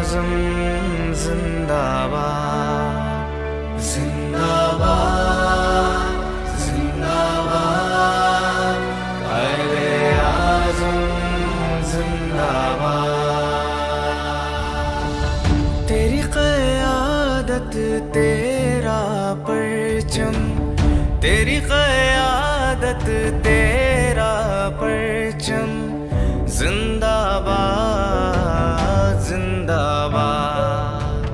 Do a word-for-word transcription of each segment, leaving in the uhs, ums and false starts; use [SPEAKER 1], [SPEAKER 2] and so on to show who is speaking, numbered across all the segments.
[SPEAKER 1] आज़म जिंदाबाद, जिंदाबाद, जिंदाबाद, क़ाइद-ए-आज़म जिंदाबाद। तेरी क़यादत तेरा परचम, तेरी क़यादत तेरा परचम जिंदाबाद, जिंदाबाद,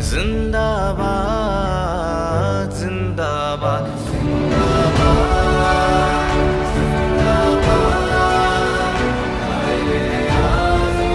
[SPEAKER 1] जिंदाबाद, जिंदाबाद, जिंदाबाद, जिंदाबाद, क़ाइद-ए-आज़म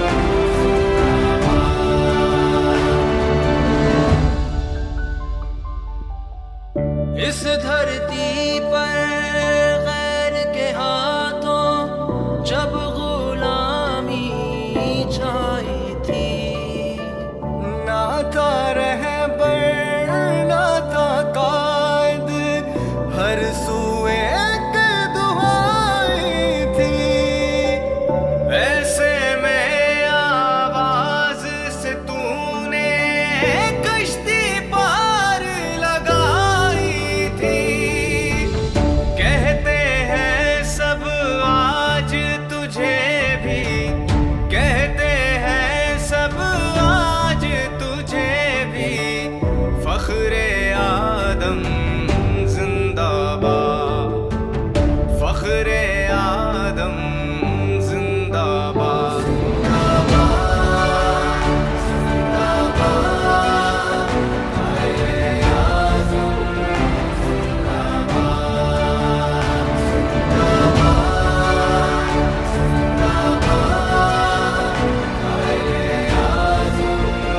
[SPEAKER 1] जिंदाबाद। इस धरती पर गैर के हाथों जब गुलामी छाई थी, ना था रहबर ना था कायद, हर सूए एक दुहाई थी। ऐसे में आवाज से तूने कश्ती पार लगाई थी। कहते हैं सब आज तुझे भी, कहते हैं सब आज तुझे भी, फ़ख्र-ए-आदम जिंदाबाद, फ़ख्र-ए-आदम जिंदाबाद, जिंदाबाद, जिंदाबाद, क़ाइद-ए-आज़म जिंदाबाद, जिंदाबाद, जिंदाबाद, क़ाइद-ए-आज़म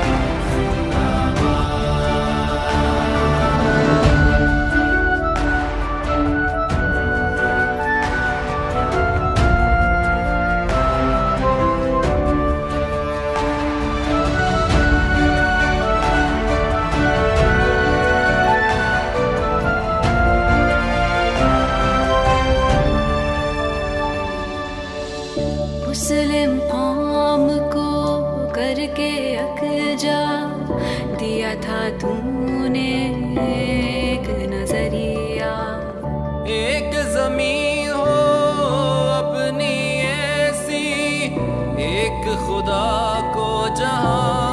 [SPEAKER 2] मुस्लिम कौम को करके अकजा दिया था तूने एक नजरिया।
[SPEAKER 1] एक ज़मीं हो अपनी ऐसी, एक खुदा को जहां